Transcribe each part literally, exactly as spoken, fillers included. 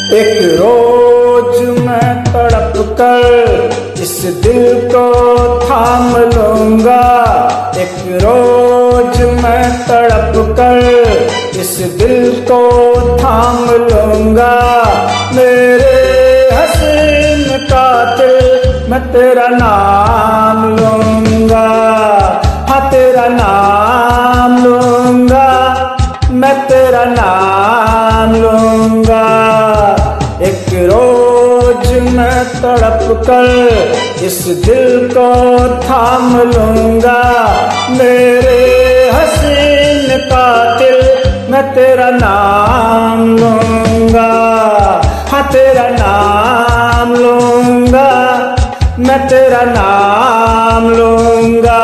एक रोज मैं तड़प कर इस दिल को थाम लूंगा। एक रोज मैं तड़प कर इस दिल को थाम लूंगा। मेरे हसीन कातिल मैं तेरा नाम लूंगा। हाँ तेरा नाम लूंगा, मैं तेरा नाम लूंगा। एक रोज मैं तड़प कर इस दिल को थाम लूंगा। मेरे हसीन कातिल मैं तेरा नाम लूंगा। हाँ तेरा नाम लूंगा, मैं तेरा नाम लूंगा।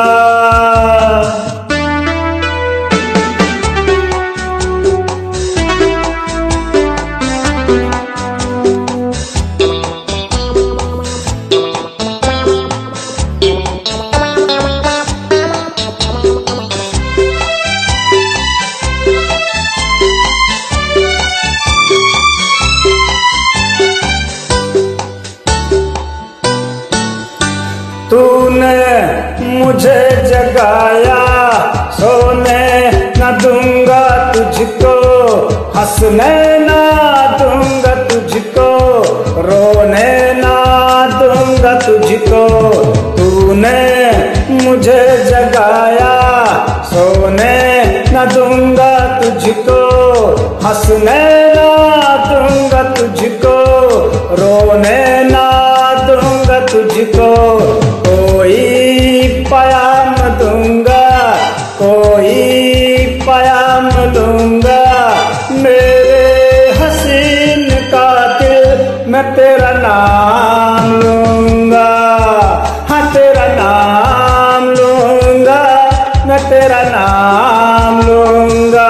तूने मुझे जगाया, सोने न दूंगा तुझको, हंसने ना दूंगा तुझको, रोने ना दूंगा तुझको। तूने मुझे जगाया, सोने न दूंगा तुझको, हंसने ना दूंगा तुझको, रोने ना दूंगा तुझको। कोई प्याम दूंगा, कोई प्याम दूंगा। मेरे हसीन कातिल मैं तेरा नाम लूंगा। हाँ तेरा नाम लूंगा, मैं तेरा नाम लूंगा।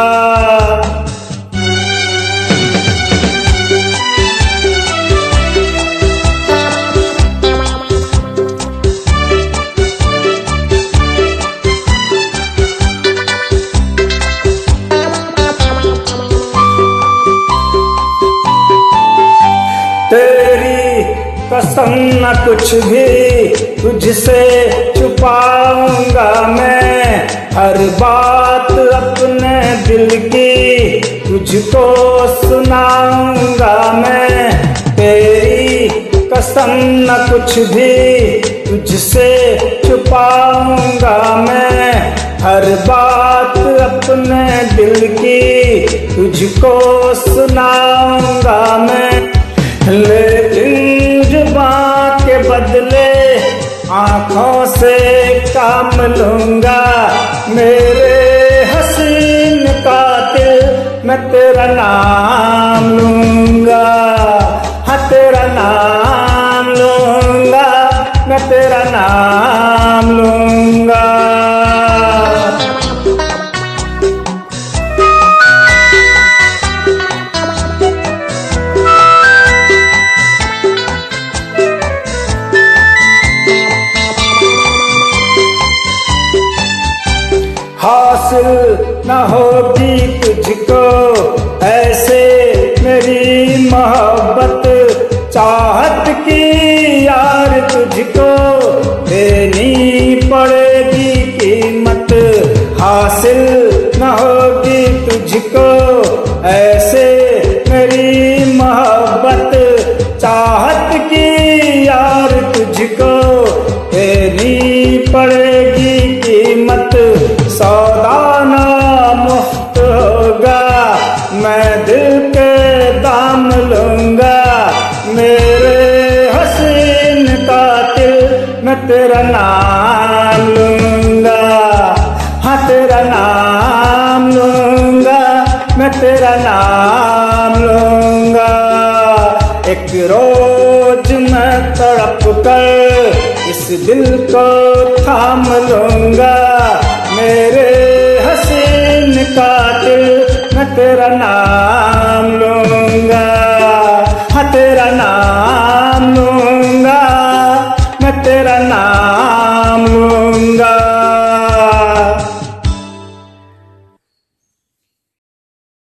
तेरी कसम न कुछ भी तुझसे छुपाऊंगा मैं। हर बात अपने दिल की तुझको सुनाऊंगा मैं। तेरी कसम न कुछ भी तुझसे छुपाऊंगा मैं। हर बात अपने दिल की तुझको सुनाऊंगा मैं। लेकिन जुबान के बदले आँखों से काम लूंगा। मेरे हसीन कातिल मैं तेरा नाम लूंगा। हाँ तेरा नाम लूंगा, मैं तेरा नाम लूंगा। हासिल न होगी तुझको ऐसे मेरी मोहब्बत, चाहत की यार तुझको देनी पड़ेगी कीमत। हासिल न होगी तुझको ऐसे मेरी मोहब्बत, चाहत की यार तुझको देनी पड़ेगी कीमत। सौदा ना मुफ्त होगा, मैं दिल के दाम लूंगा। मेरे हसीन कातिल मैं तेरा नाम लूंगा। हाँ तेरा नाम लूंगा, मैं तेरा नाम लूंगा। एक रोज मैं तड़प कर इस दिल को थाम लूंगा। मेरे हसीन कातिल मैं तेरा नाम लूंगा। हाँ तेरा नाम लूंगा, मैं तेरा नाम लूंगा।